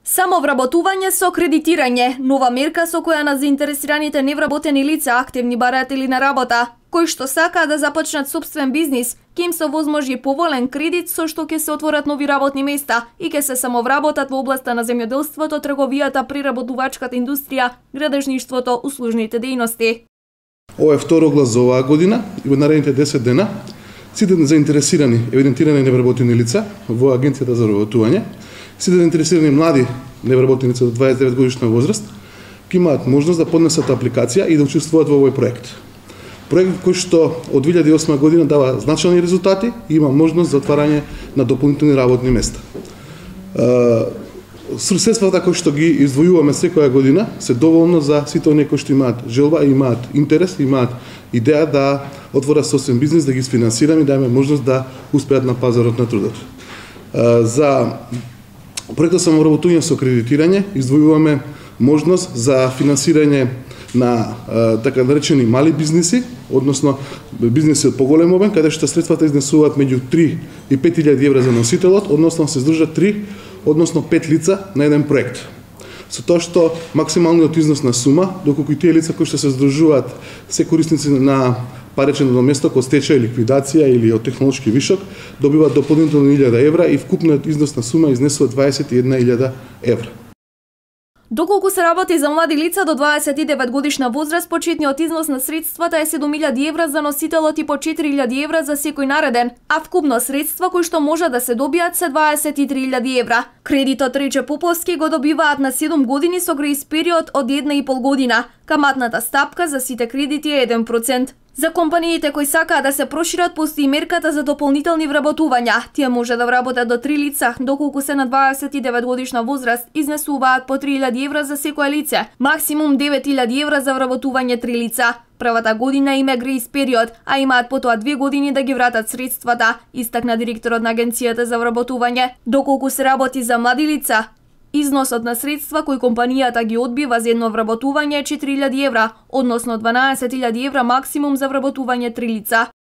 Самовработување со кредитирање, нова мерка со која на заинтересираните невработени лица, активни баратели на работа, кои што сакаат да започнат собствен бизнис, ќе им се овозможи поволен кредит со што ќе се отворат нови работни места и ќе се самовработат во областа на земјоделството, трговијата, преработувачката индустрија, градежништвото, услужните дејности. Ова е втор оглас за оваа година и во наредните 10 дена сите заинтересирани евидентирани невработени лица во Агенцијата за вработување, сите заинтересирани млади невработени лица до 29 годишна возраст ќе имаат можност да поднесат апликација и да учествуваат во овој проект. Проект кој што од 2008 година дава значајни резултати и има можност за отварање на дополнителни работни места. Средствата кои што ги издвојуваме секоја година се доволно за сите оние кои што имаат желба и имаат интерес, имаат идеја да отворат собствен бизнис, да ги финансираме и да имаме можност да успеат на пазарот на трудот. За проектот самовработување со кредитирање издвојуваме можност за финансирање на така наречени мали бизниси, односно бизниси од поголем обем, каде што средствата изнесуваат меѓу 3 и 5000 евра за носителот, односно се здружат 3, односно 5 лица на еден проект. Со тоа што максималниот износ на сума, доколку и тие лица кои што се здружуваат се корисници на паричен доместок од стечај, ликвидација или од технолошки вишок, добиваат дополнително 1000 евра и вкупниот износ на сума изнесува 21.000 евра. Доколку се работи за млади лица до 29 годишна возраст, почетниот износ на средствата е 7000 евра за носителот и по 4000 евра за секој нареден, а вкупно средства кои што може да се добијат се 23.000 евра. Кредитот рече Поповски го добиваат на 7 години со грејс период од 1,5 година. Каматната стапка за сите кредити е 1%. За компаниите кои сакаат да се прошират, постои мерката за дополнителни вработувања. Тие може да вработат до 3 лица, доколку се на 29 годишна возраст, изнесуваат по 3000 евра за секое лице, максимум 9000 евра за вработување 3 лица. Првата година им е грејс период, а имаат потоа 2 години да ги вратат средствата, истакна директорот на Агенцијата за вработување. Доколку се работи за млади лица, износот на средства кои компанијата ги одбива за едно вработување е 4000 евра, односно 12.000 евра максимум за вработување 3 лица.